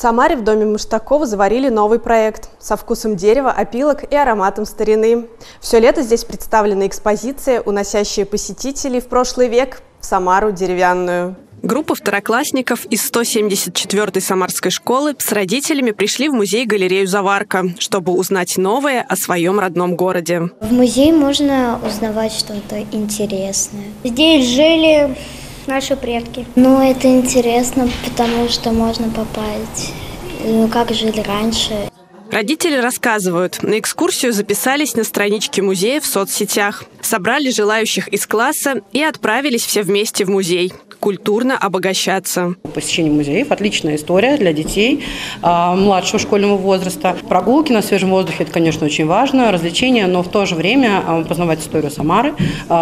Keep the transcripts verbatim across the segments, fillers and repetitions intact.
Самаре в доме Муштакова заварили новый проект со вкусом дерева, опилок и ароматом старины. Все лето здесь представлена экспозиция, уносящая посетителей в прошлый век в Самару деревянную. Группа второклассников из сто семьдесят четвёртой самарской школы с родителями пришли в музей-галерею «Заварка», чтобы узнать новое о своем родном городе. В музее можно узнавать что-то интересное. Здесь жили наши предки. Ну, это интересно, потому что можно попасть, ну, как жили раньше. Родители рассказывают, на экскурсию записались на страничке музея в соцсетях, собрали желающих из класса и отправились все вместе в музей культурно обогащаться. Посещение музеев – отличная история для детей э, младшего школьного возраста. Прогулки на свежем воздухе – это, конечно, очень важно, развлечения, но в то же время э, познавать историю Самары,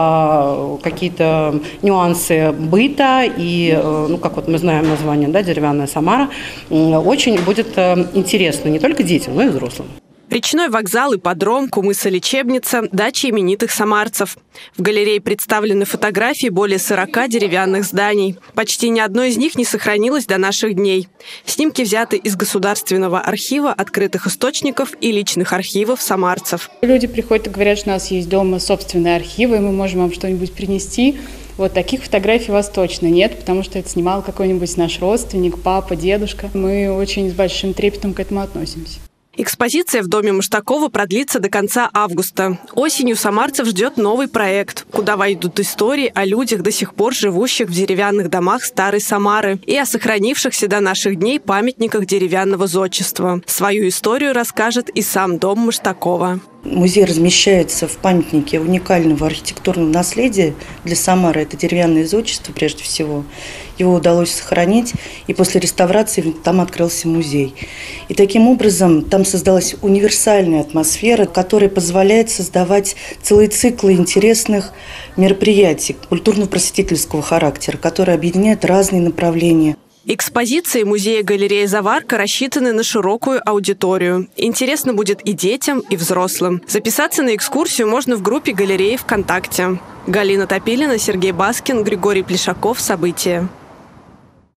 э, какие-то нюансы быта и, э, ну, как вот мы знаем название, да, «Деревянная Самара», э, очень будет э, интересно не только детям, но и взрослым. Речной вокзал, ипподром, кумыса-лечебница, дачи именитых самарцев. В галерее представлены фотографии более сорока деревянных зданий. Почти ни одно из них не сохранилось до наших дней. Снимки взяты из Государственного архива, открытых источников и личных архивов самарцев. Люди приходят и говорят, что у нас есть дома собственные архивы, и мы можем вам что-нибудь принести. Вот таких фотографий у вас точно нет, потому что это снимал какой-нибудь наш родственник, папа, дедушка. Мы очень с большим трепетом к этому относимся. Экспозиция в доме Муштакова продлится до конца августа. Осенью самарцев ждет новый проект, куда войдут истории о людях, до сих пор живущих в деревянных домах старой Самары, и о сохранившихся до наших дней памятниках деревянного зодчества. Свою историю расскажет и сам дом Муштакова. Музей размещается в памятнике уникального архитектурного наследия для Самары. Это деревянное зодчество, прежде всего. Его удалось сохранить, и после реставрации там открылся музей. И таким образом там создалась универсальная атмосфера, которая позволяет создавать целые циклы интересных мероприятий культурно-просветительского характера, которые объединяют разные направления. Экспозиции музея-галереи «Заварка» рассчитаны на широкую аудиторию. Интересно будет и детям, и взрослым. Записаться на экскурсию можно в группе галереи ВКонтакте. Галина Топилина, Сергей Баскин, Григорий Плешаков. События.